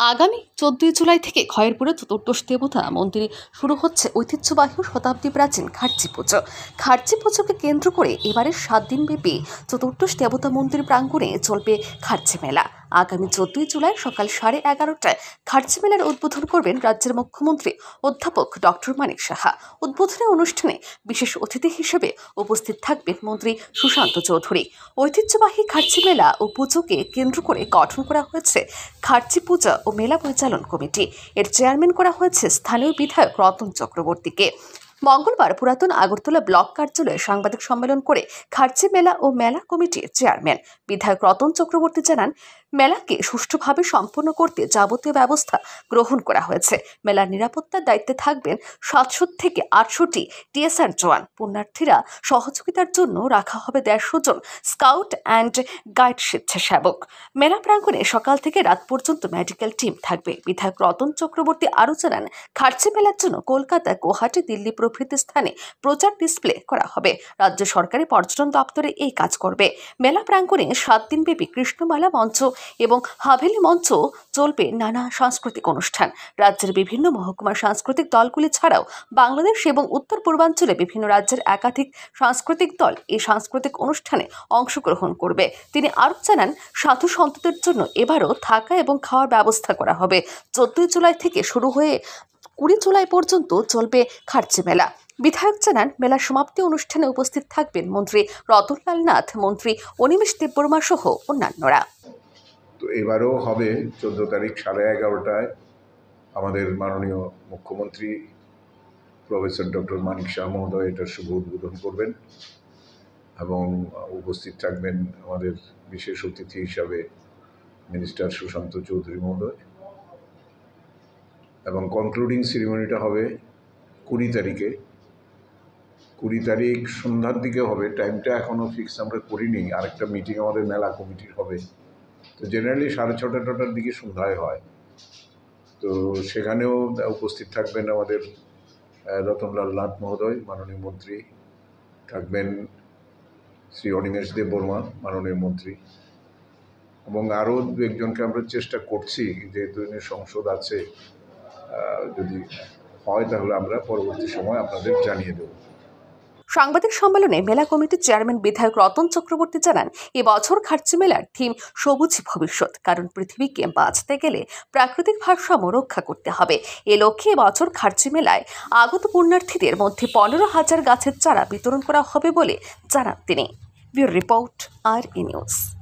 আগামী 14 জুলাই থেকে খয়েরপুরে চতুর্দশ দেবতা মন্দিরে শুরু হচ্ছে ঐতিহ্যবাহী শতাব্দী প্রাচীন খার্চি পুজো। খার্চি পুজোকে কেন্দ্র করে এবারের 7 দিনব্যাপী চতুর্দশ দেবতা মন্দির প্রাঙ্গণে চলবে খার্চি মেলা। আগামী 14 জুলাই সকাল 11:30টায় খার্চি মেলার উদ্বোধন করবেন রাজ্যের মুখ্যমন্ত্রী অধ্যাপক ডক্টর মানিক সাহা। উদ্বোধনী অনুষ্ঠানে বিশেষ অতিথি হিসেবে উপস্থিত থাকবেন মন্ত্রী সুশান্ত চৌধুরী। ঐতিহ্যবাহী খার্চি মেলা ও পুজোকে কেন্দ্র করে গঠন করা হয়েছে খার্চি পূজা ও মেলা পরিচালন কমিটি। এর চেয়ারম্যান করা হয়েছে স্থানীয় বিধায়ক রতন চক্রবর্তীকে। মঙ্গলবার পুরাতন আগরতলা ব্লক কার্যালয়ে সাংবাদিক সম্মেলন করে খার্চি মেলা ও মেলা কমিটির চেয়ারম্যান বিধায়ক রতন চক্রবর্তী জানান, মেলাকে সুষ্ঠুভাবে সম্পন্ন করতে যাবতীয় ব্যবস্থা গ্রহণ করা হয়েছে। মেলার নিরাপত্তার দায়িত্বে থাকবেন 700 থেকে 800টি টিএসআর জওয়ান। পুণ্যার্থীরা সহযোগিতার জন্য রাখা হবে 150 জন স্কাউট অ্যান্ড গাইড স্বেচ্ছাসেবক। মেলা প্রাঙ্গণে সকাল থেকে রাত পর্যন্ত মেডিকেল টিম থাকবে। বিধায়ক রতন চক্রবর্তী আরও জানান, খার্চি মেলার জন্য কলকাতা, গুয়াহাটি, দিল্লি প্রভৃতি স্থানে প্রচার ডিসপ্লে করা হবে। রাজ্য সরকারি পর্যটন দপ্তরে এই কাজ করবে। মেলা প্রাঙ্গণে 7 দিনব্যাপী কৃষ্ণমালা মঞ্চ এবং হাভেলি মঞ্চ চলবে নানা সাংস্কৃতিক অনুষ্ঠান। রাজ্যের বিভিন্ন মহকুমার সাংস্কৃতিক দলগুলি ছাড়াও বাংলাদেশ এবং উত্তর পূর্বাঞ্চলে বিভিন্ন রাজ্যের একাধিক সাংস্কৃতিক দল এই সাংস্কৃতিক অনুষ্ঠানে অংশগ্রহণ করবে। তিনি আরও জানান, সাধু সন্তদের জন্য এবারও থাকা এবং খাওয়ার ব্যবস্থা করা হবে। 14 জুলাই থেকে শুরু হয়ে 20 জুলাই পর্যন্ত চলবে খার্চি মেলা। বিধায়ক জানান, মেলার সমাপ্তি অনুষ্ঠানে উপস্থিত থাকবেন মন্ত্রী রতনলাল নাথ, মন্ত্রী অনিমেষ দেববর্মা সহ অন্যান্যরা। তো এবারও হবে 14 তারিখ 11:30টায় আমাদের মাননীয় মুখ্যমন্ত্রী প্রফেসর ডক্টর মানিক শাহ মহোদয় এটার শুভ উদ্বোধন করবেন এবং উপস্থিত থাকবেন আমাদের বিশেষ অতিথি হিসাবে মিনিস্টার সুশান্ত চৌধুরী মহোদয়। এবং কনক্লুডিং সেরিমনিটা হবে 20 তারিখে। 20 তারিখ সন্ধ্যার দিকে হবে। টাইমটা এখনও ফিক্স আমরা করিনি। আরেকটা মিটিং আমাদের মেলা কমিটির হবে। তো জেনারেলি 6:30-7টার দিকে সন্ধ্যায় হয়। তো সেখানেও উপস্থিত থাকবেন আমাদের রতনলাল নাথ মহোদয় মাননীয় মন্ত্রী, থাকবেন শ্রী অনিমেষ দেববর্মা মাননীয় মন্ত্রী, এবং আরও দু একজনকে আমরা চেষ্টা করছি, যেহেতু সংসদ আছে, যদি হয় তাহলে আমরা পরবর্তী সময় আপনাদের জানিয়ে দেব। সাংবাদিক সম্মেলনে মেলা কমিটির চেয়ারম্যান বিধায়ক রতন চক্রবর্তী জানান, এবছর খার্চি মেলার থিম সবুজ ভবিষ্যৎ। কারণ পৃথিবীকে বাঁচতে গেলে প্রাকৃতিক ভারসাম্য রক্ষা করতে হবে। এ লক্ষ্যে এবছর খার্চি মেলায় আগত পুণ্যার্থীদের মধ্যে 15,000 গাছের চারা বিতরণ করা হবে বলে জানান তিনি। Bureau report, RE news.